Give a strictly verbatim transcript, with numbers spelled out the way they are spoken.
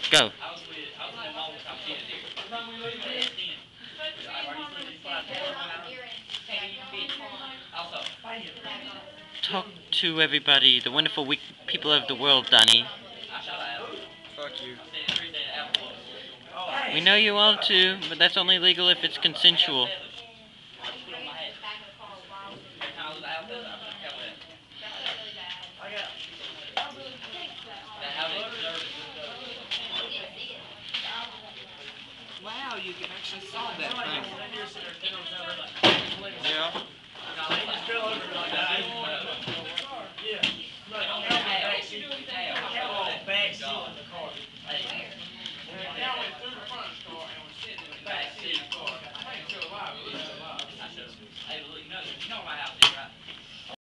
Go. Talk to everybody, the wonderful we- people of the world, Donnie. Fuck you. We know you want to, but that's only legal if it's consensual. Wow, you can actually solve that thing. Yeah.